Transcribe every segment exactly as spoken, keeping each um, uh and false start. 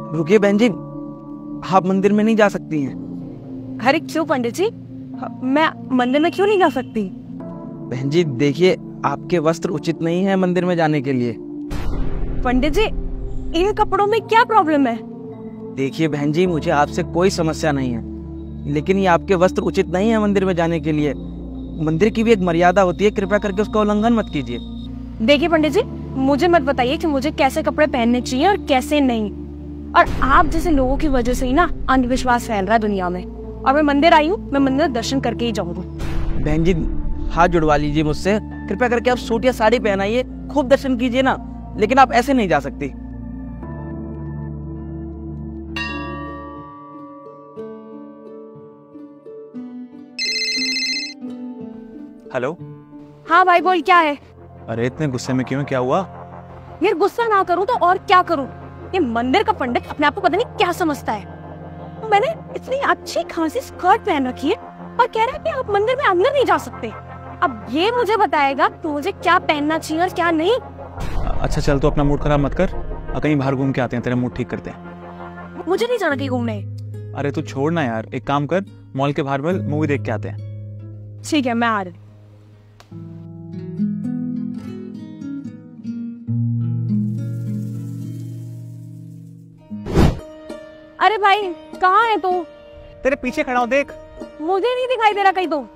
रुकिए बहन जी, आप मंदिर में नहीं जा सकती हैं। अरे क्यों पंडित जी, मैं मंदिर में क्यों नहीं जा सकती? बहन जी देखिए, आपके वस्त्र उचित नहीं है मंदिर में जाने के लिए। पंडित जी, इन कपड़ों में क्या प्रॉब्लम है? देखिए बहन जी, मुझे आपसे कोई समस्या नहीं है, लेकिन ये आपके वस्त्र उचित नहीं है मंदिर में जाने के लिए। मंदिर की भी एक मर्यादा होती है, कृपया करके उसका उल्लंघन मत कीजिए। देखिए पंडित जी, मुझे मत बताइए कि मुझे कैसे कपड़े पहनने चाहिए और कैसे नहीं। और आप जैसे लोगों की वजह से ही ना अंधविश्वास फैल रहा है दुनिया में। और मैं मंदिर आई हूँ, मैं मंदिर दर्शन करके ही जाऊंगी। बहन जी हाथ जुड़वा लीजिए मुझसे, कृपया करके आप सूट या साड़ी पहनाइए, खूब दर्शन कीजिए ना, लेकिन आप ऐसे नहीं जा सकती। हेलो। हाँ भाई बोल, क्या है? अरे इतने गुस्से में क्यों, क्या हुआ? यार गुस्सा ना करूँ तो और क्या करूँ? ये मंदिर का पंडित अपने आप को पता नहीं क्या समझता है। मैंने इतनी अच्छी खासी स्कर्ट पहन रखी है और कह रहा है कि आप मंदिर में अंदर नहीं जा सकते। अब ये मुझे बताएगा कि मुझे क्या पहनना चाहिए और क्या नहीं। अच्छा चल, तो अपना मूड खराब मत कर, कहीं बाहर घूम के आते हैं, तेरा मूड ठीक करते हैं। मुझे नहीं जाना कहीं घूमने। अरे तू छोड़ ना यार, एक काम कर, मॉल के बाहर में मूवी देख के आते हैं। ठीक है, मैं आ रही। अरे भाई कहाँ है तू? तेरे पीछे खड़ा हूँ, देख। मुझे नहीं दिखाई दे रहा कहीं तो।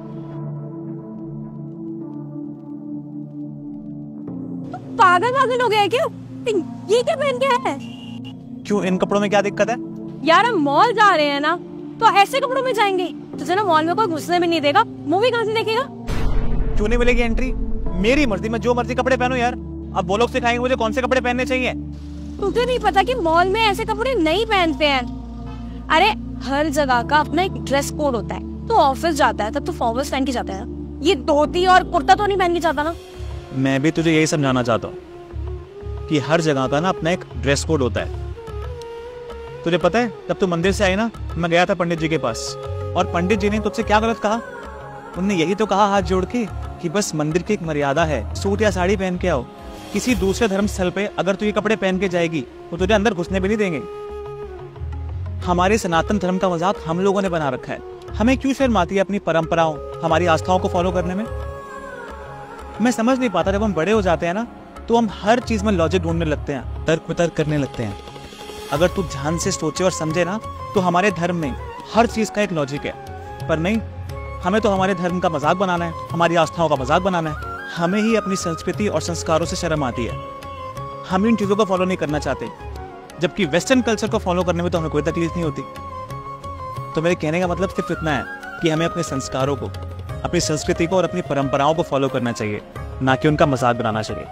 पागल पागल हो गया है क्या? ये क्या पहन के है? क्यों, इन कपड़ों में क्या दिक्कत है? यार हम मॉल जा रहे हैं ना, तो ऐसे कपड़ों में जाएंगे। तुझे ना मॉल में कोई घुसने भी नहीं देगा, मूवी कहाँ से देखेगा? क्यों नहीं मिलेगी एंट्री? मेरी मर्जी, मैं जो मर्जी कपड़े पहनूं यार। अब वो लोग सिखाएंगे मुझे कौन से कपड़े पहनने चाहिए। तुझे नहीं पता कि मॉल में ऐसे कपड़े नहीं पहनते हैं। अरे हर जगह का अपना एक ड्रेस कोड होता है। तो ऑफिस जाता है तब तो फॉर्मल्स पहन के जाता है ना, ये धोती और कुर्ता तो नहीं पहन के जाता ना। मैं भी तुझे यही समझाना चाहता हूँ कि हर जगह का ना अपना एक ड्रेस कोड होता है। तुझे पता है, जब तू मंदिर से आई ना, मैं गया था पंडित जी के पास, और पंडित जी ने तुझसे क्या गलत कहा? उन्होंने यही तो कहा हाथ जोड़ के कि बस मंदिर की एक मर्यादा है, सूट या साड़ी पहन के आओ। किसी दूसरे धर्म स्थल पे अगर तू ये कपड़े पहन के जाएगी तो तुझे अंदर घुसने भी नहीं देंगे। हमारे सनातन धर्म का मजाक हम लोगों ने बना रखा है। हमें क्यों शर्म आती है अपनी परंपराओं, हमारी आस्थाओं को फॉलो करने में? मैं समझ नहीं पाता, जब हम बड़े हो जाते हैं ना तो हम हर चीज में लॉजिक ढूंढने लगते हैं, तर्क वितर्क करने लगते हैं। अगर तू ध्यान से सोचे और समझे ना तो हमारे धर्म में हर चीज का एक लॉजिक है। पर नहीं, हमें तो हमारे धर्म का मजाक बनाना है, हमारी आस्थाओं का मजाक बनाना है। हमें ही अपनी संस्कृति और संस्कारों से शर्म आती है। हम इन चीजों को फॉलो नहीं करना चाहते, जबकि वेस्टर्न कल्चर को फॉलो करने में तो हमें कोई तकलीफ नहीं होती। तो मेरे कहने का मतलब सिर्फ इतना है कि हमें अपने संस्कारों को, अपनी संस्कृति को और अपनी परंपराओं को फॉलो करना चाहिए, ना कि उनका मजाक बनाना चाहिए।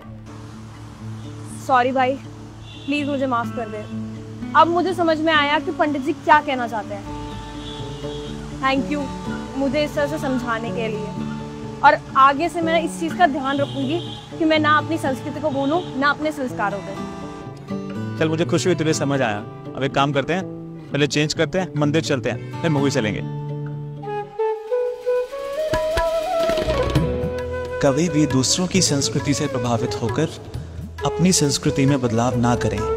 सॉरी भाई, प्लीज मुझे माफ कर दे। अब मुझे समझ में आया कि पंडित जी क्या कहना चाहते हैं। थैंक यू मुझे इस तरह से समझाने के लिए। और आगे से मैं इस चीज का ध्यान रखूंगी कि मैं ना अपनी संस्कृति को भूलूं, ना अपने संस्कारों को। चल, मुझे खुशी हुई तुझे समझ आया। अब एक काम करते हैं, पहले चेंज करते हैं, मंदिर चलते हैं, फिर मूवी चलेंगे। कभी भी दूसरों की संस्कृति से प्रभावित होकर अपनी संस्कृति में बदलाव ना करें।